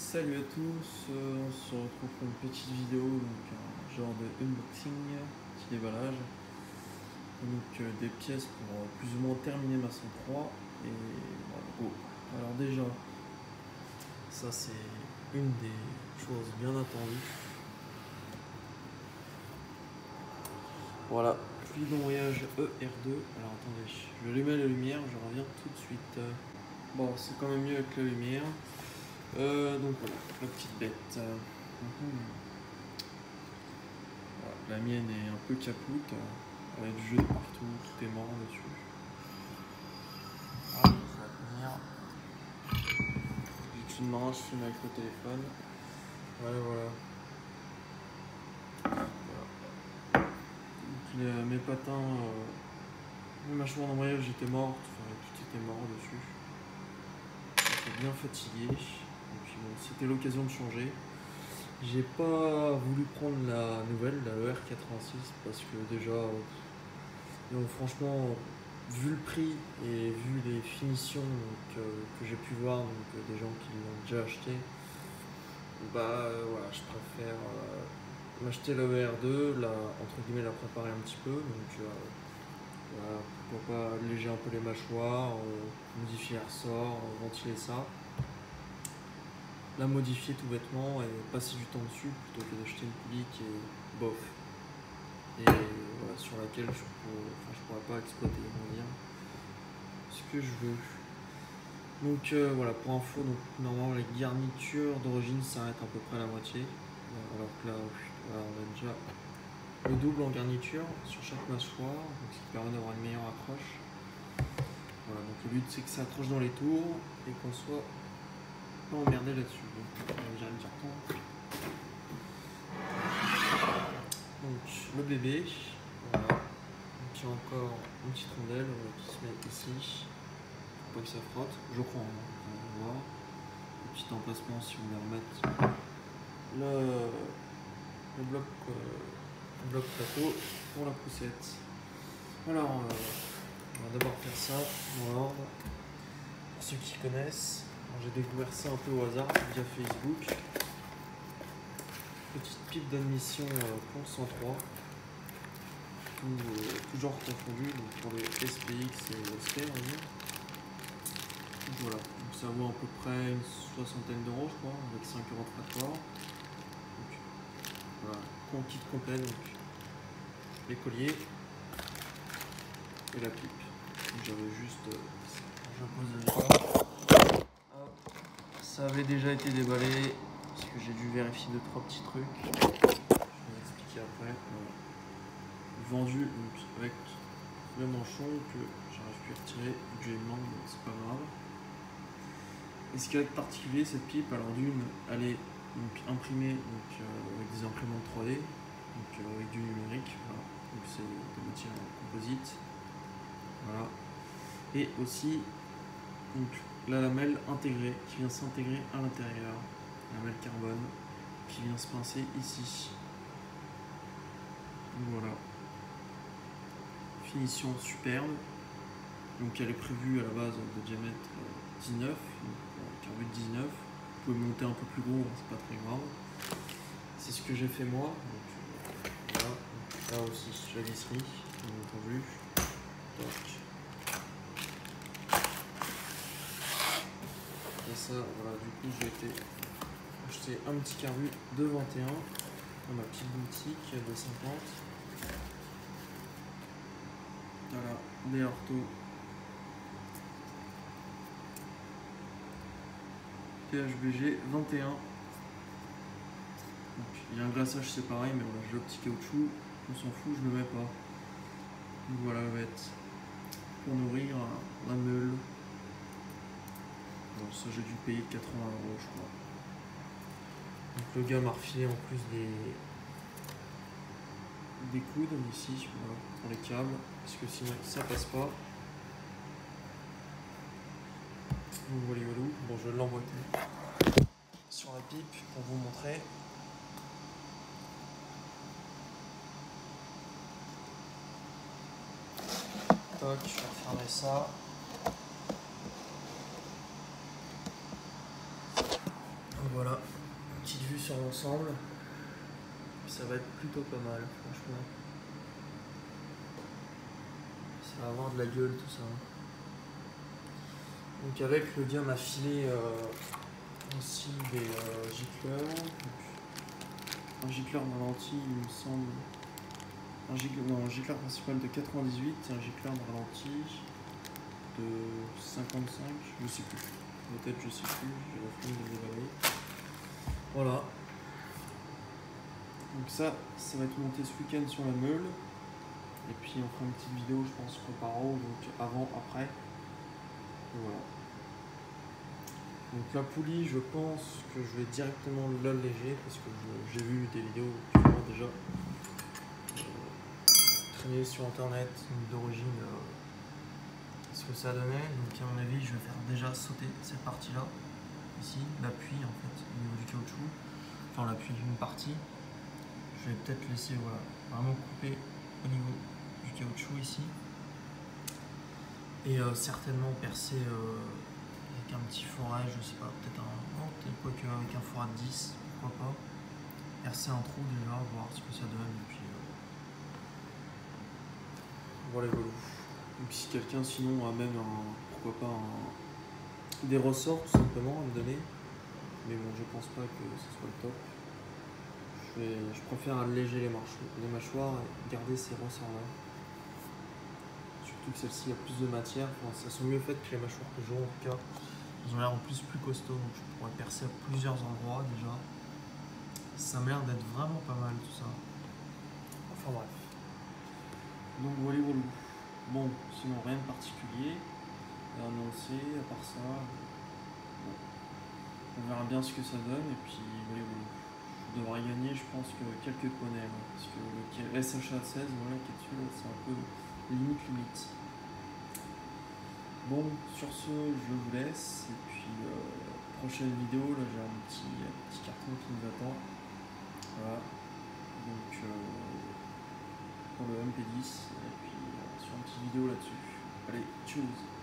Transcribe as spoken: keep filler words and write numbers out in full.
Salut à tous, euh, on se retrouve pour une petite vidéo, donc un genre de unboxing, petit déballage. Donc euh, des pièces pour euh, plus ou moins terminer ma cent trois. Et voilà, go. Alors déjà, ça c'est une des choses bien attendues. Voilà, fluide d'envoyage E R deux. Alors attendez, je vais allumer la lumière, je reviens tout de suite. Bon, c'est quand même mieux avec la lumière. Euh, donc voilà, la petite bête. Mmh. Voilà, la mienne est un peu capoute, avec du jeu de partout, tout est mort dessus. Ah, ça va tenir. J'ai une main, je filme avec le téléphone. Voilà, voilà. voilà. Donc, les, mes patins, euh, mes mâchoires d'embrayage étaient mortes, enfin, tout était mort dessus. J'étais bien fatigué. Et puis bon, c'était l'occasion de changer. J'ai pas voulu prendre la nouvelle, la E R quatre-vingt-six, parce que déjà, donc, franchement, vu le prix et vu les finitions donc, euh, que j'ai pu voir, donc euh, des gens qui l'ont déjà acheté, bah euh, voilà, je préfère euh, m'acheter la E R deux, la, entre guillemets la préparer un petit peu, donc euh, voilà, pourquoi pas alléger un peu les mâchoires, euh, modifier les ressorts, euh, ventiler ça. La modifier tout bêtement et passer du temps dessus plutôt que d'acheter une poulie qui est bof et voilà, sur laquelle je pourrais, enfin, je pourrais pas exploiter, on va dire, ce que je veux. Donc euh, voilà, pour info, donc normalement les garnitures d'origine s'arrêtent à peu près à la moitié, alors que là voilà, on a déjà le double en garniture sur chaque mâchoire, donc ce qui permet d'avoir une meilleure accroche. Voilà, donc le but c'est que ça accroche dans les tours et qu'on soit pas emmerdé là-dessus. Donc, donc le bébé, voilà. Donc il y a encore une petite rondelle qui se met ici, pour pas que ça frotte, je crois, hein. On va voir. Le petit emplacement si on veut remettre le, le bloc, euh, le bloc plateau pour la poussette. Alors, euh, on va d'abord faire ça dans l'ordre. Pour ceux qui connaissent, j'ai découvert ça un peu au hasard via Facebook. Petite pipe d'admission pour le cent trois, tout, euh, tout genre confondu, donc pour les S P X et S P, on va dire. Voilà, donc ça vaut à peu près une soixantaine d'euros, je crois, avec cinq euros de frais de port. Donc voilà, con kit complet, donc les colliers et la pipe. J'avais juste, euh, je pose le temps. Ça avait déjà été déballé, parce que j'ai dû vérifier deux trois petits trucs. Je vais vous expliquer après. Voilà. Vendu donc, avec le manchon que j'arrive plus à retirer, vu que j'ai une langue, donc c'est pas grave. Et ce qui va être particulier, cette pipe, alors d'une, elle est donc, imprimée donc, euh, avec des imprimantes trois D, donc euh, avec du numérique, voilà. Donc c'est de matière composite. Voilà. Et aussi donc, la lamelle intégrée qui vient s'intégrer à l'intérieur, la lamelle carbone qui vient se pincer ici. Donc, voilà. Finition superbe. Donc elle est prévue à la base de diamètre dix-neuf, donc un but dix-neuf. Vous pouvez monter un peu plus gros, c'est pas très grave. C'est ce que j'ai fait moi. Donc, voilà. Là aussi la visserie, bien entendu. Donc. Et ça, voilà, du coup j'ai été acheter un petit carbu de vingt et un dans ma petite boutique de cinquante. Voilà, des orthos. P H B G vingt et un. Donc, il y a un glaçage, c'est pareil, mais voilà, j'ai le petit caoutchouc, on s'en fout, je le mets pas. Donc voilà la bête. Pour nourrir la meule. Alors ça j'ai dû payer quatre-vingts euros je crois. Donc le gars m'a refilé en plus des des coudes ici, voilà, pour les câbles, parce que sinon ça passe pas. Donc voilà, voilà. Bon, je vais l'emboîter sur la pipe pour vous montrer. Toc, je vais refermer ça. Donc voilà, sur l'ensemble. Ça va être plutôt pas mal, franchement. Ça va avoir de la gueule tout ça. Donc avec le dia m'a filé euh, aussi des euh, gicleurs. Donc, un gicleur de ralenti, il me semble. Un gicleur, non, un gicleur principal de quatre-vingt-dix-huit et un gicleur de ralenti de cinquante-cinq, je sais plus. Peut-être je sais plus, j'ai la flemme de l'évaluer. Voilà. Donc ça, ça va être monté ce week-end sur la meule. Et puis on fera une petite vidéo, je pense, comparo, donc avant, après. Et voilà. Donc la poulie, je pense que je vais directement l'alléger parce que j'ai vu des vidéos du moins déjà euh, traîner sur internet d'origine euh, ce que ça donnait. Donc à mon avis, je vais faire déjà sauter cette partie-là, ici, l'appui en fait, au niveau du caoutchouc. Enfin l'appui d'une partie. Je vais peut-être laisser voilà, vraiment couper au niveau du caoutchouc ici. Et euh, certainement percer euh, avec un petit fourret, je sais pas, peut-être un. Non, peut-être quoi qu'avec un fourret de dix, pourquoi pas. Percer un trou déjà, voir ce que ça donne. Et puis euh, voilà, voilà. Donc si quelqu'un sinon a même un. Pourquoi pas un, des ressorts tout simplement à me donner. Mais bon, je pense pas que ce soit le top. Je, vais, je préfère alléger les, les mâchoires et garder ces ressorts là. Surtout que celle-ci a plus de matière, enfin, ça sont mieux faites que les mâchoires que j'ai en tout cas. Elles ont l'air en plus plus costauds, donc je pourrais percer à plusieurs endroits déjà. Ça m'a l'air d'être vraiment pas mal tout ça. Enfin bref. Donc voilà, voilà. Bon, sinon rien de particulier à annoncer, à part ça. Bon. On verra bien ce que ça donne et puis voilà, voilà. Je devrais gagner, je pense, que quelques poneys. Là, parce que le S H A seize, voilà, qui est dessus, c'est un peu limite limite. Bon, sur ce, je vous laisse. Et puis, euh, prochaine vidéo, là j'ai un petit, un petit carton qui nous attend. Voilà. Donc, euh, pour le M P dix. Et puis, euh, sur une petite vidéo là-dessus. Allez, tchuss!